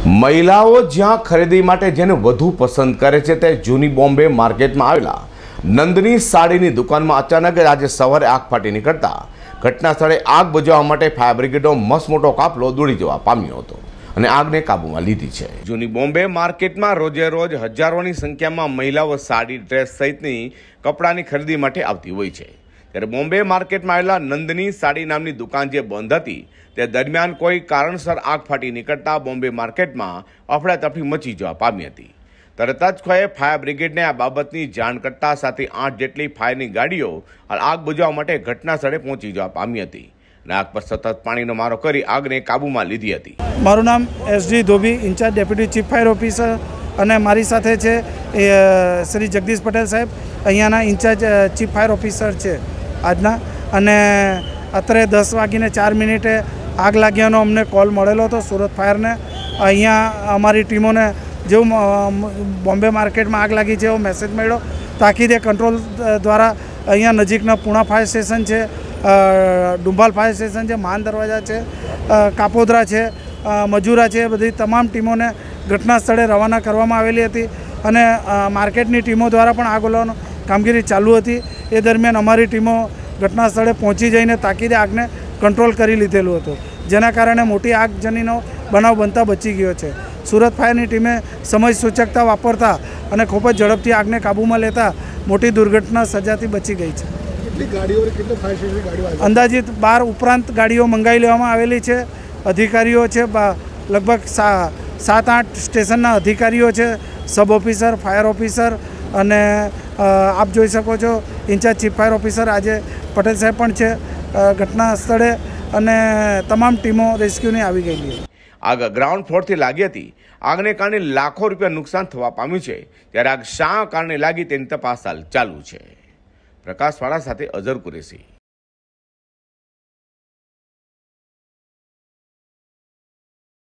મહિલાઓ જ્યાં ખરીદી માટે જેને વધુ પસંદ કરે છે તે જૂની બોમ્બે માર્કેટમાં આવેલા નંદની સાડીની દુકાનમાં અચાનક આજે સવારે આગ ફાટી નીકળતા ઘટના સ્થળે આગ બુઝાવવા માટે ફાયર બ્રિગેડનો મસમોટો કાફલો દોડી જવા પામ્યો હતો અને આગને કાબૂમાં લીધી છે। જૂની બોમ્બે માર્કેટમાં રોજે રોજ હજારોની સંખ્યામાં મહિલાઓ સાડી, ડ્રેસ સહિતની કપડાની ખરીદી માટે આવતી હોય છે। ત્યારે બોમ્બે માર્કેટમાં આવેલા નંદની સાડી નામની દુકાન જે બંધ હતી તે દરમિયાન કોઈ કારણસર આગ ફાટી નીકળતા બોમ્બે માર્કેટમાં અફડાતફડી મચી જવા પામી હતી। તરત જ કોઈ ફાયર બ્રિગેડને આ બાબતની જાણ કરતા સાથે 8 જેટલી ફાયરની ગાડીઓ આગ બુઝાવવા માટે ઘટના સ્થળે પહોંચી જવા પામી હતી અને આગ પર સતત પાણીનો મારો કરી આગને કાબૂમાં લીધી હતી। મારું નામ SD Dhobi, in charge deputy chief fire officer અને મારી સાથે છે શ્રી જગદીશ પટેલ સાહેબ, અહીંયાના ઇન્ચાર્જ ચીફ ફાયર ઓફિસર છે આજના। અને અત્યારે 10:04 આગ લાગ્યાનો અમને કોલ મળેલો હતો સુરત ફાયરને। અહીંયા અમારી ટીમોને જેવું બોમ્બે માર્કેટમાં આગ લાગી છે એવો મેસેજ મળ્યો, તાકીદે કંટ્રોલ દ્વારા અહીંયા નજીકના પૂણા ફાયર સ્ટેશન છે, ડુંબાલ ફાયર સ્ટેશન છે, માન દરવાજા છે, કાપોદરા છે, મજૂરા છે, બધી તમામ ટીમોને ઘટના સ્થળે રવાના કરવામાં આવેલી હતી અને માર્કેટની ટીમો દ્વારા પણ આગ ઓલવવાની કામગીરી ચાલુ હતી। એ દરમિયાન અમારી ટીમો ઘટના સ્થળે પહોંચી જઈને તાકીદે આગને કંટ્રોલ કરી લીધેલું હતું, જેના કારણે મોટી આગજનીનો બનાવ બનતા બચી ગયો છે। સુરત ફાયરની ટીમે સમય સૂચકતા વાપરતા અને ખૂબ જ ઝડપથી આગને કાબૂમાં લેતા મોટી દુર્ઘટના સર્જાતી બચી ગઈ છે। અંદાજિત 12 ઉપરાંત ગાડીઓ મંગાવી લેવામાં આવેલી છે। અધિકારીઓ છે, લગભગ 7-8 સ્ટેશનના અધિકારીઓ છે, સબ ઓફિસર, ફાયર ઓફિસર અને આપ જોઈ શકો છો ઇન્ચાર્જ ચીફ ફાયર ઓફિસર આજે પટેલ સાહેબ પણ છે ઘટના સ્થળે અને તમામ ટીમો રેસ્ક્યુની આવી ગયેલી છે। આગ ગ્રાઉન્ડ ફ્લોરથી લાગી હતી। આગને કારણે લાખો રૂપિયા નુકસાન થવા પામ્યું છે, ત્યારે આગ શા કારણે લાગી તેની તપાસ હાલ ચાલુ છે। પ્રકાશવાળા સાથે અઝર કુરેશી।